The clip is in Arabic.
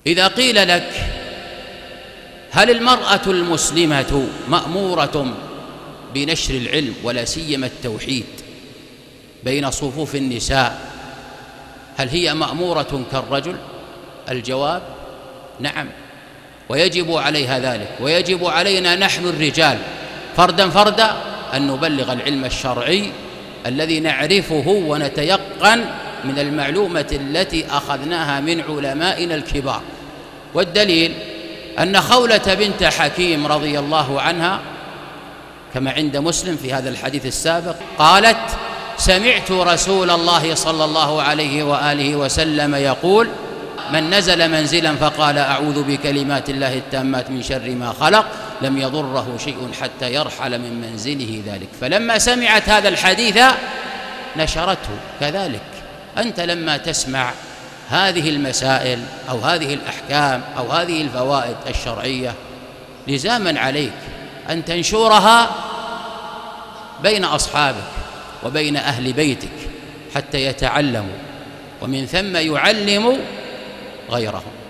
إذا قيل لك هل المرأة المسلمة مأمورة بنشر العلم ولا سيما التوحيد بين صفوف النساء، هل هي مأمورة كالرجل؟ الجواب نعم، ويجب عليها ذلك، ويجب علينا نحن الرجال فردا فردا أن نبلغ العلم الشرعي الذي نعرفه ونتيقن من المعلومة التي أخذناها من علمائنا الكبار. والدليل أن خولة بنت حكيم رضي الله عنها كما عند مسلم في هذا الحديث السابق قالت: سمعت رسول الله صلى الله عليه وآله وسلم يقول: من نزل منزلا فقال أعوذ بكلمات الله التامات من شر ما خلق لم يضره شيء حتى يرحل من منزله ذلك. فلما سمعت هذا الحديث نشرته. كذلك أنت لما تسمع هذه المسائل أو هذه الأحكام أو هذه الفوائد الشرعية لزاما عليك أن تنشرها بين أصحابك وبين أهل بيتك حتى يتعلموا ومن ثم يعلموا غيرهم.